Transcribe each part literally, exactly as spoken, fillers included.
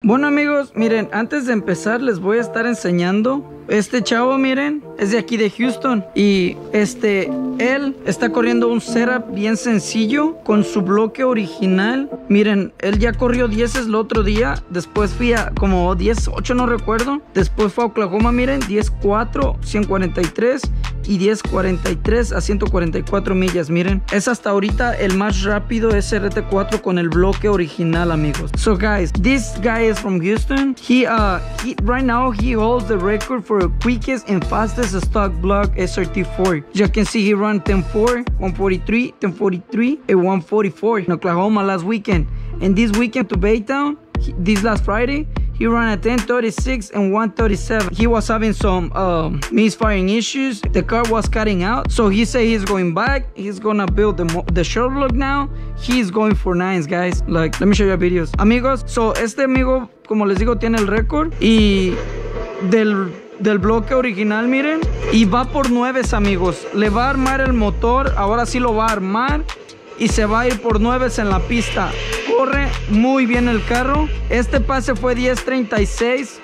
Bueno amigos, miren, antes de empezar les voy a estar enseñando. Este chavo, miren, es de aquí de Houston. Y este, él está corriendo un setup bien sencillo con su bloque original. Miren, él ya corrió diez el otro día. Después fui a como diez ocho, no recuerdo. Después fue a Oklahoma, miren, diez cuatro, ciento cuarenta y tres y diez cuarenta y tres a ciento cuarenta y cuatro millas, miren. Es hasta ahorita el más rápido S R T cuatro con el bloque original, amigos. So guys, this guy is from Houston. He, uh, he, right now he holds the record for the quickest and fastest stock block S R T four. As you can see, he ran ten four, one forty-three, ten forty-three, and one forty-four in Oklahoma last weekend. And this weekend to Baytown, he, this last Friday, he ran at ten thirty-six and one thirty-seven. He was having some um, misfiring issues. The car was cutting out. So he said he's going back. He's gonna build the, the short block now. He's going for nines, guys. Like, let me show you videos. Amigos, so este amigo, como les digo, tiene el récord. Y del... del bloque original, miren, y va por nueves, amigos. Le va a armar el motor, ahora sí lo va a armar y se va a ir por nueves en la pista. Corre muy bien el carro. Este pase fue diez treinta y seis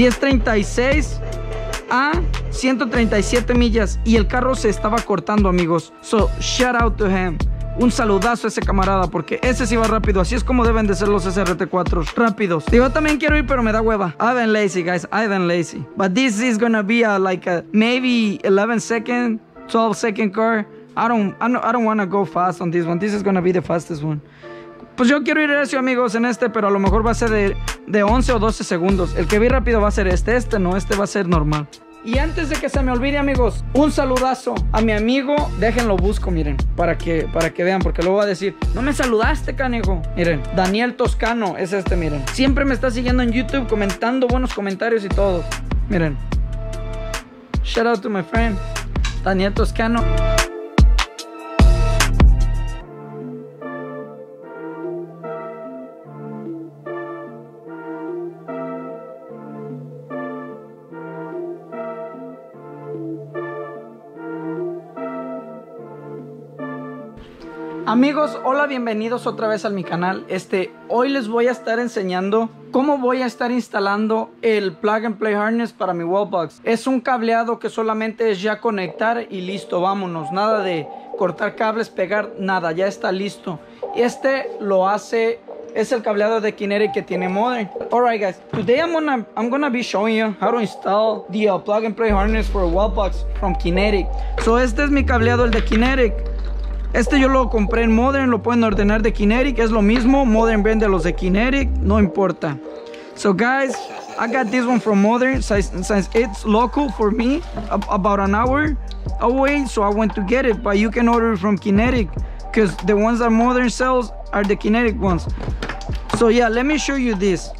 a ciento treinta y siete millas y el carro se estaba cortando, amigos. So shout out to him. Un saludazo a ese camarada, porque ese sí va rápido. Así es como deben de ser los S R T cuatro, rápidos. Yo también quiero ir, pero me da hueva. I've been lazy, guys. I've been lazy. But this is gonna be a, like a maybe eleven second, twelve second car. I don't, I don't, I don't want to go fast on this one. This is gonna be the fastest one. Pues yo quiero ir recio, amigos, en este, pero a lo mejor va a ser de, de once o doce segundos. El que vi rápido va a ser este. Este no, este va a ser normal. Y antes de que se me olvide, amigos, un saludazo a mi amigo. Déjenlo busco, miren, para que, para que vean, porque luego va a decir, no me saludaste, canijo. Miren, Daniel Toscano es este, miren. Siempre me está siguiendo en YouTube, comentando buenos comentarios y todo. Miren. Shout out to my friend Daniel Toscano. Amigos, hola, bienvenidos otra vez a mi canal. Este, hoy les voy a estar enseñando cómo voy a estar instalando el plug and play harness para mi wallbox. Es un cableado que solamente es ya conectar y listo, vámonos. Nada de cortar cables, pegar, nada, ya está listo. Este lo hace, es el cableado de Kinetic que tiene Modern. Alright guys, today I'm gonna, I'm gonna be showing you how to install the uh, plug and play harness for a wallbox from Kinetic. So este es mi cableado, el de Kinetic. Este yo lo compré en Modern, lo pueden ordenar de Kinetic, es lo mismo. Modern vende los de Kinetic, no importa. So guys, I got this one from Modern since, since it's local for me, about an hour away, so I went to get it. But you can order it from Kinetic, because the ones that Modern sells are the Kinetic ones. So yeah, let me show you this.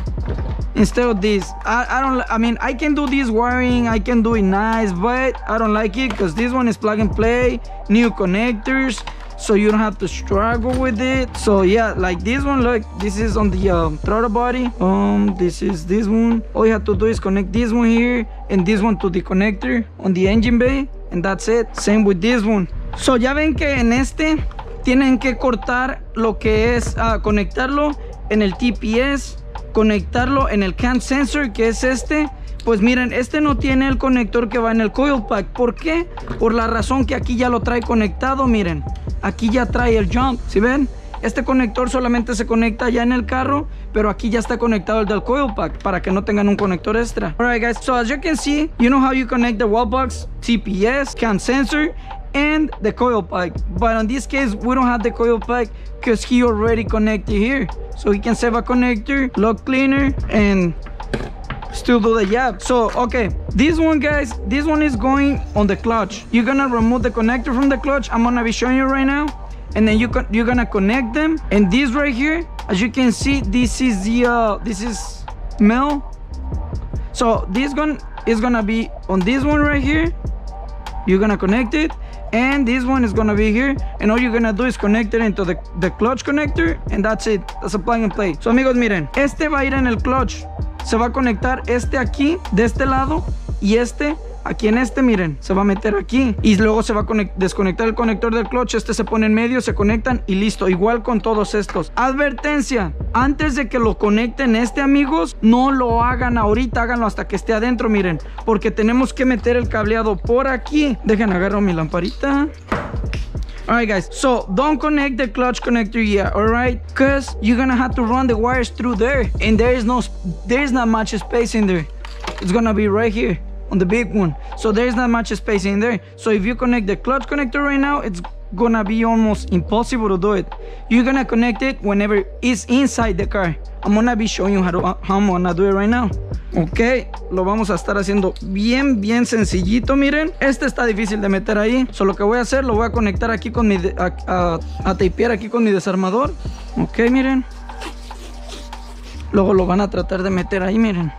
Instead of this, I, I don't, I mean, I can do this wiring, I can do it nice, but I don't like it because this one is plug and play, new connectors, so you don't have to struggle with it. So yeah, like this one, look, this is on the um, throttle body. Um, this is this one. All you have to do is connect this one here and this one to the connector on the engine bay, and that's it. Same with this one. So ya ven que en este tienen que cortar lo que es uh, conectarlo en el T P S, conectarlo en el cam sensor, que es este. Pues miren, este no tiene el conector que va en el coil pack. ¿Por qué? Por la razón que aquí ya lo trae conectado. Miren, aquí ya trae el jump, ¿sí ven? Este conector solamente se conecta ya en el carro, pero aquí ya está conectado el del coil pack para que no tengan un conector extra. Alright guys, so as you can see, you know how you connect the wall box, T P S, cam sensor, and the coil pack. But in this case, we don't have the coil pack because he already connected here. So he can save a connector, lock cleaner, and still do the job. So okay, this one, guys, this one is going on the clutch. You're gonna remove the connector from the clutch. I'm gonna be showing you right now, and then you can, you're gonna connect them. And this right here, as you can see, this is the uh this is male. So this one is gonna be on this one right here. You're gonna connect it, and this one is gonna be here, and all you're gonna do is connect it into the, the clutch connector, and that's it. That's a plug and play. So amigos, miren, este va a ir en el clutch. Se va a conectar este aquí de este lado y este aquí en este, miren, se va a meter aquí y luego se va a desconectar el conector del clutch. Este se pone en medio, se conectan y listo. Igual con todos estos. Advertencia, antes de que lo conecten este, amigos, no lo hagan ahorita, háganlo hasta que esté adentro, miren, porque tenemos que meter el cableado por aquí. Dejen, agarro mi lamparita. Alright guys, so don't connect the clutch connector yet, alright? Because you're gonna have to run the wires through there, and there is no, there is not much space in there. It's gonna be right here on the big one, so there's not much space in there. So if you connect the clutch connector right now, it's gonna be almost impossible to do it. You're gonna connect it whenever it's inside the car. I'm gonna be showing you how, to, how I'm gonna do it right now. Ok, lo vamos a estar haciendo bien, bien sencillito, miren. Este está difícil de meter ahí. So lo que voy a hacer, lo voy a conectar aquí con mi, a, a, a tapear aquí con mi desarmador. Ok, miren. Luego lo van a tratar de meter ahí, miren.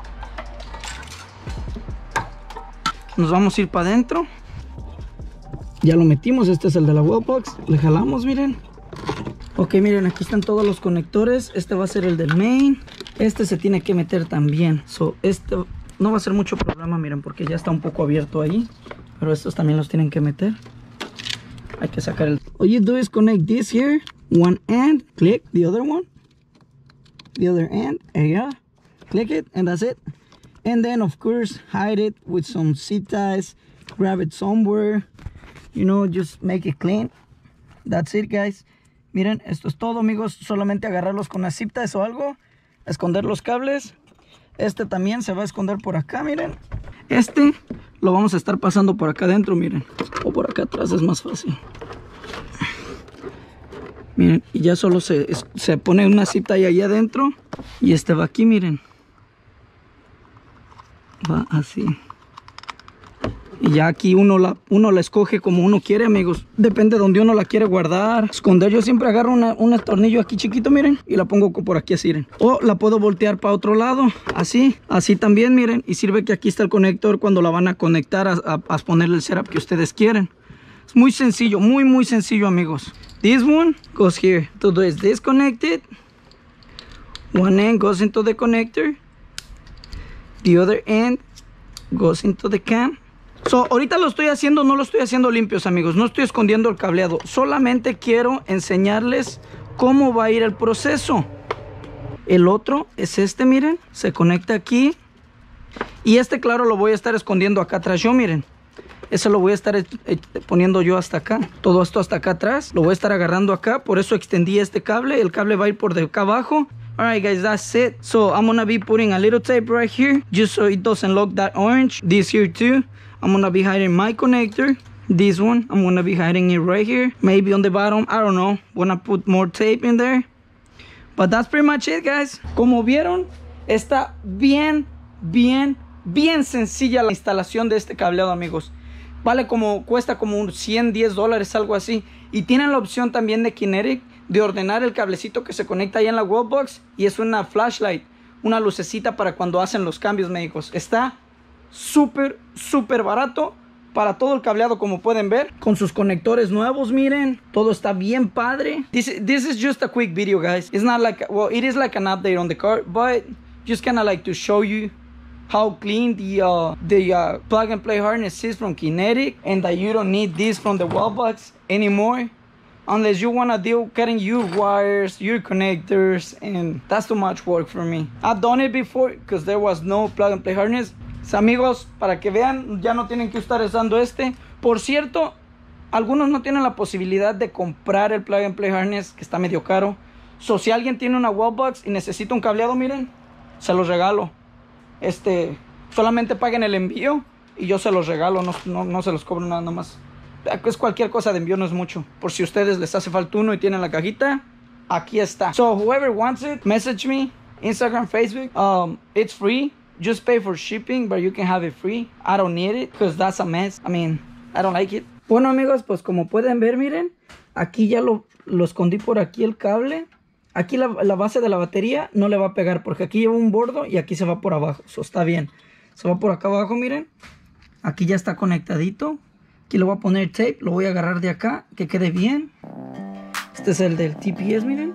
Nos vamos a ir para adentro. Ya lo metimos, este es el de la wellbox. Le jalamos, miren. Ok, miren, aquí están todos los conectores. Este va a ser el del main. Este se tiene que meter también. So, este no va a ser mucho problema, miren, porque ya está un poco abierto ahí. Pero estos también los tienen que meter. Hay que sacar el... All you do is connect this here. One end. Click the other one. The other end. There you go. Click it and that's it. And then, of course, hide it with some zip ties. Grab it somewhere. You know, just make it clean. That's it, guys. Miren, esto es todo, amigos. Solamente agarrarlos con las zip ties o algo. Esconder los cables. Este también se va a esconder por acá, miren. Este lo vamos a estar pasando por acá adentro, miren. O por acá atrás, es más fácil. Miren, y ya solo se, se pone una zip tie ahí adentro. Y este va aquí, miren. Va así. Y ya aquí uno la, uno la escoge como uno quiere, amigos. Depende de donde uno la quiere guardar, esconder. Yo siempre agarro una, un tornillo aquí chiquito, miren. Y la pongo por aquí así, miren. O la puedo voltear para otro lado, así. Así también, miren. Y sirve que aquí está el conector cuando la van a conectar a, a, a ponerle el setup que ustedes quieren. Es muy sencillo, muy, muy sencillo, amigos. This one goes here. Todo es disconnected. One end goes into the connector. The other end goes into the cam. So, ahorita lo estoy haciendo, no lo estoy haciendo limpios, amigos. No estoy escondiendo el cableado. Solamente quiero enseñarles cómo va a ir el proceso. El otro es este, miren. Se conecta aquí. Y este, claro, lo voy a estar escondiendo acá atrás yo, miren. Ese lo voy a estar poniendo yo hasta acá. Todo esto hasta acá atrás. Lo voy a estar agarrando acá. Por eso extendí este cable. El cable va a ir por de acá abajo. Alright guys, that's it. So I'm gonna be putting a little tape right here, just so it doesn't look that orange. This here too. I'm gonna be hiding my connector. This one, I'm gonna be hiding it right here. Maybe on the bottom, I don't know. Wanna put more tape in there. But that's pretty much it, guys. Como vieron, está bien, bien, bien sencilla la instalación de este cableado, amigos. Vale como, cuesta como un cien, diez dólares, algo así. Y tienen la opción también de Kinetic de ordenar el cablecito que se conecta ahí en la wellbox. Y es una flashlight, una lucecita para cuando hacen los cambios, amigos. Está súper, súper barato para todo el cableado, como pueden ver. Con sus conectores nuevos, miren. Todo está bien padre. This, this is just a quick video, guys. It's not like, well, it is like an update on the car, but just kind of like to show you how clean the uh, the uh, plug and play harness is from Kinetic, and that you don't need this from the wellbox anymore, unless you want to deal cutting your wires, your connectors, and that's too much work for me. I've done it before because there was no plug and play harness. So, amigos, para que vean, ya no tienen que estar usando este. Por cierto, algunos no tienen la posibilidad de comprar el plug and play harness, que está medio caro. So, si alguien tiene una wellbox y necesita un cableado, miren, se los regalo. Este, solamente paguen el envío y yo se los regalo, no, no, no se los cobro nada más. Es cualquier cosa de envío, no es mucho. Por si a ustedes les hace falta uno y tienen la cajita, aquí está. So whoever wants it, message me, Instagram, Facebook. Um, it's free. Just pay for shipping, but you can have it free. I don't need it because that's a mess. I mean, I don't like it. Bueno, amigos, pues como pueden ver, miren, aquí ya lo, lo escondí por aquí el cable. Aquí la, la base de la batería no le va a pegar porque aquí lleva un bordo y aquí se va por abajo. Eso está bien. Se va por acá abajo, miren. Aquí ya está conectadito. Aquí le voy a poner tape. Lo voy a agarrar de acá, que quede bien. Este es el del T P S, miren.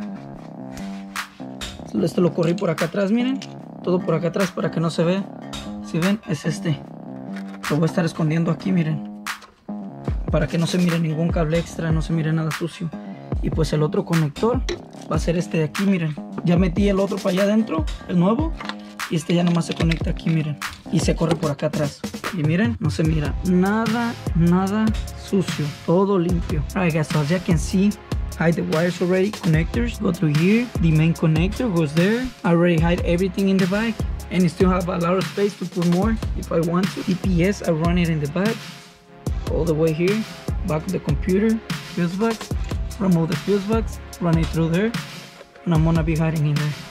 Este lo corrí por acá atrás, miren. Todo por acá atrás para que no se vea. Si ven, es este. Lo voy a estar escondiendo aquí, miren, para que no se mire ningún cable extra, no se mire nada sucio. Y pues el otro conector va a ser este de aquí, miren. Ya metí el otro para allá adentro, el nuevo. Y este ya nomás se conecta aquí, miren. Y se corre por acá atrás. Y miren, no se mira nada, nada sucio. Todo limpio. Alright guys, so as you can see, hide the wires already. Connectors go through here. The main connector goes there. I already hide everything in the back. And you still have a lot of space to put more if I want to. D P S, I run it in the back. All the way here. Back of the computer. Fuse box. Remove the fuse box. Run it through there. And I'm gonna be hiding in there.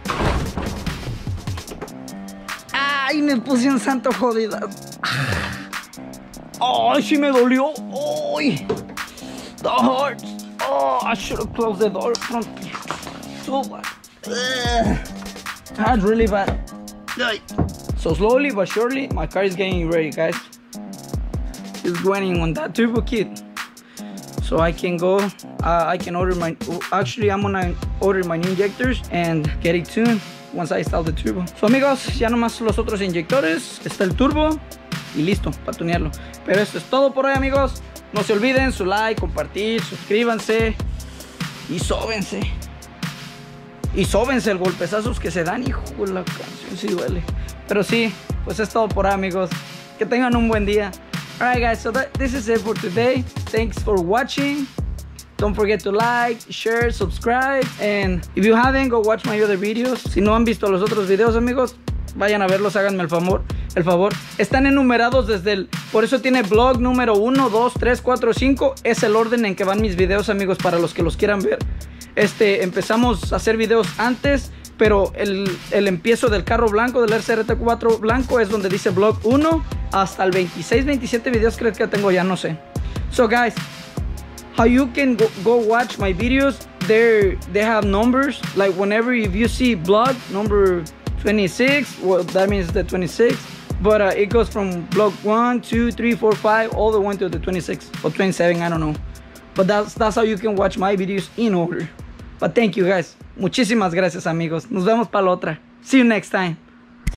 Ay, me puse un santo jodida. Ay, sí me dolió. Ay, that hurts. Oh, I should have closed the door from so bad. Ugh. That's really bad. So slowly but surely, my car is getting ready, guys. It's going on that turbo kit, so I can go. Uh, I can order my. Actually, I'm gonna order my new injectors and get it tuned once I install the turbo. So amigos, ya nomás los otros inyectores, está el turbo y listo para tunearlo. Pero esto es todo por hoy, amigos. No se olviden su like, compartir, suscríbanse y sóbense. Y sóbense el golpezazos que se dan, hijo de la canción, sí duele. Pero sí, pues es todo por hoy, amigos. Que tengan un buen día. Alright guys, so that, this is it for today. Thanks for watching. Don't forget to like, share, subscribe. And if you haven't, go watch my other videos. Si no han visto los otros videos, amigos, vayan a verlos, háganme el favor. El favor. Están enumerados desde el... Por eso tiene blog número uno, dos, tres, cuatro, cinco. Es el orden en que van mis videos, amigos, para los que los quieran ver. Este, empezamos a hacer videos antes, pero el, el empiezo del carro blanco, del R C R T cuatro blanco, es donde dice blog uno. Hasta el veintiséis, veintisiete videos creo que tengo ya, no sé. So guys, how you can go, go watch my videos, they they have numbers. Like whenever if you see blog number twenty-six, well, that means the twenty-six. But uh, it goes from blog one, two, three, four, five, all the way to the twenty-six or twenty-seven, I don't know. But that's, that's how you can watch my videos in order. But thank you guys. Muchísimas gracias, amigos. Nos vemos para la otra. See you next time.